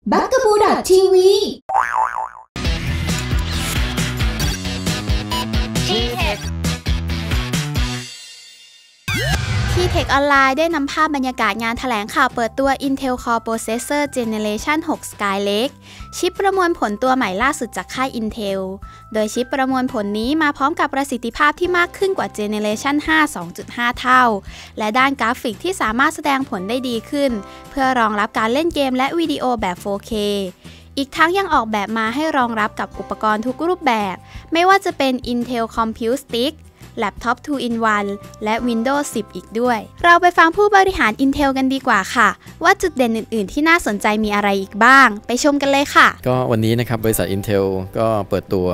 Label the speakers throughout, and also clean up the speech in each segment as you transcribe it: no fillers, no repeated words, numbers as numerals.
Speaker 1: bugaboo.tv
Speaker 2: T-Tech ออนไลน์ได้นำภาพบรรยากาศงานแถลงข่าวเปิดตัว Intel Core Processor Generation 6 Skylake ชิปประมวลผลตัวใหม่ล่าสุดจากค่าย Intel โดยชิปประมวลผลนี้มาพร้อมกับประสิทธิภาพที่มากขึ้นกว่า Generation 5 2.5 เท่าและด้านกราฟิกที่สามารถแสดงผลได้ดีขึ้นเพื่อรองรับการเล่นเกมและวิดีโอแบบ 4K อีกทั้งยังออกแบบมาให้รองรับกับอุปกรณ์ทุกรูปแบบไม่ว่าจะเป็น Intel Compute Stickแล็ปท็อป 2-in-1 และ Windows 10 อีกด้วย เราไปฟังผู้บริหาร Intel กันดีกว่าค่ะว่าจุดเด่นอื่นๆที่น่าสนใจมีอะไรอีกบ้างไปชมกันเลยค่ะ
Speaker 3: ก็วันนี้นะครับบริษัท Intel ก็เปิดตัว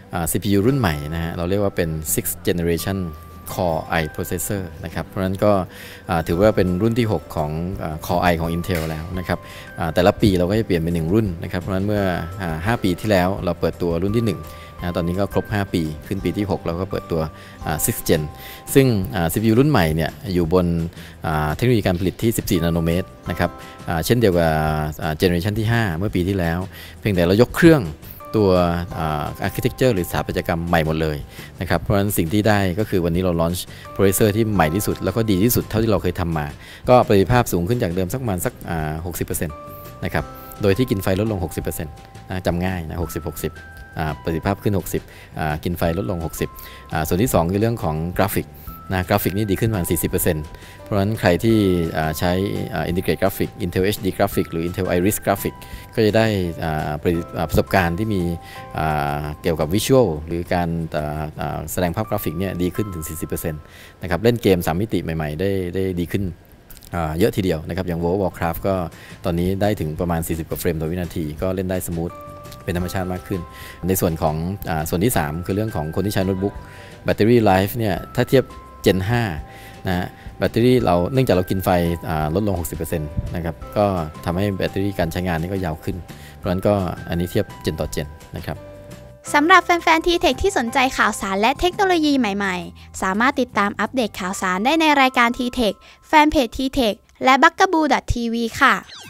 Speaker 3: CPU รุ่นใหม่นะฮะเราเรียกว่าเป็น 6th Generation Core i Processor นะครับเพราะฉะนั้นก็ถือว่าเป็นรุ่นที่ 6 ของ Core i ของ Intel แล้วนะครับแต่ละปีเราก็จะเปลี่ยนเป็น1รุ่นนะครับเพราะฉะนั้นเมื่อ5ปีที่แล้วเราเปิดตัวรุ่นที่1นะตอนนี้ก็ครบ5ปีขึ้นปีที่6เราก็เปิดตัว6th Gen ซึ่งCPU รุ่นใหม่เนี่ยอยู่บนเทคโนโลยีการผลิตที่14นาโนเมตรนะครับเช่นเดียวกับเจเนอเรชันที่5เมื่อปีที่แล้วเพียงแต่เรายกเครื่องตัวarchitecture หรือสถาปัตยกรรมใหม่หมดเลยนะครับเพราะฉะนั้นสิ่งที่ได้ก็คือวันนี้เรา launch processor ที่ใหม่ที่สุดแล้วก็ดีที่สุดเท่าที่เราเคยทำมาก็ประสิทธิภาพสูงขึ้นจากเดิมสักประมาณสัก60% นะครับโดยที่กินไฟลดลง 60% นะจำง่ายนะ60-60ประสิทธิภาพขึ้น60กินไฟลดลง60ส่วนที่2คือเรื่องของกราฟิกนะกราฟิกนี่ดีขึ้นประมาณ 40% เพราะฉะนั้นใครที่ใช้ Integrate Graphic Intel HD Graphic หรือ Intel Iris Graphic ก็จะได้ประสบการณ์ที่มีเกี่ยวกับ Visual หรือการแสดงภาพกราฟิกเนี่ยดีขึ้นถึง 40% นะครับเล่นเกม3มิติใหม่ๆได้ดีขึ้นเยอะทีเดียวนะครับอย่าง World of Warcraft ก็ตอนนี้ได้ถึงประมาณ40กว่าเฟรมต่อวินาทีก็เล่นได้สมูทเป็นธรรมชาติมากขึ้นในส่วนของส่วนที่3คือเรื่องของคนที่ใช้โน้ตบุ๊กแบตเตอรี่ไลฟ์เนี่ยถ้าเทียบ Gen 5นะแบตเตอรี่เราเนื่องจากเรากินไฟลดลง 60% นะครับก็ทำให้แบตเตอรี่การใช้งานนี่ก็ยาวขึ้นเพราะฉะนั้นก็อันนี้เทียบ Gen ต่อ Gen นะครับ
Speaker 2: สำหรับแฟนๆ T-Tech ที่สนใจข่าวสารและเทคโนโลยีใหม่ๆสามารถติดตามอัปเดตข่าวสารได้ในรายการ T-Tech แฟนเพจ T-Tech และ bugaboo.tv ค่ะ